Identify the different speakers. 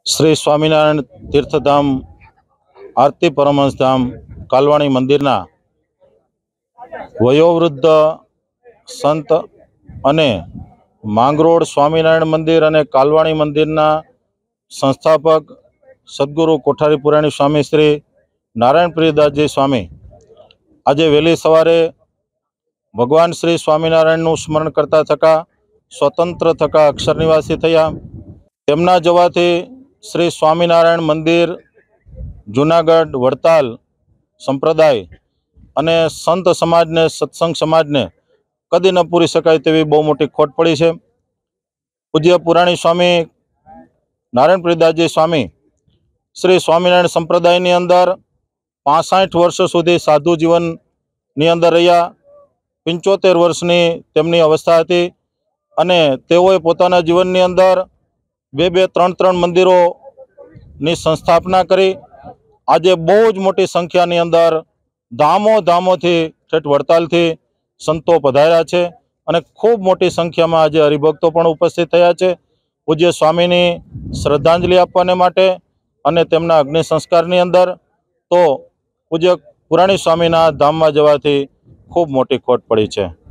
Speaker 1: श्री स्वामीनारायण तीर्थधाम आरती परमहंस धाम कालवाणी मंदिरना वयोवृद्ध संत अने માંગરોળ स्वामीनारायण मंदिर अने कालवाणी मंदिरना संस्थापक सद्गुरु कोठारी पुराणी स्वामी श्री नारायण प्रियदासजी स्वामी आज वहेली सवारे भगवान श्री स्वामीनारायणનું स्मरण करता थका स्वतंत्र थका अक्षर निवासी थया। तेमना जवाथी श्री स्वामीनारायण मंदिर जूनागढ़ वड़ताल संप्रदाय अने संत समाज ने सत्संग समाज ने कदी न पूरी शकाय तेवी बहु मोटी खोट पड़ी है। पूज्य पुराणी स्वामी नारायण प्रियदासजी स्वामी श्री स्वामीनारायण संप्रदाय नी अंदर 65 वर्ष सुधी साधु जीवन नी अंदर रह्या। 75 वर्षनी तेमनी अवस्था हती अने तेओए पोताना जीवन नी अंदर 2-3 मंदिरों नी संस्थापना करी। आज बहुत मोटी संख्या नी अंदर धामो धामों थी ठेठ वड़ताल थी संतो पधार्या छे अने खूब मोटी संख्या में आज हरिभक्तों पण उपस्थित थया छे। पूज्य स्वामीनी श्रद्धांजलि आपवाने माटे अने तेमना अग्नि संस्कार नी अंदर तो पूज्य पुराणी स्वामीना धाम में जवाथी खूब मोटी खोट पड़ी है।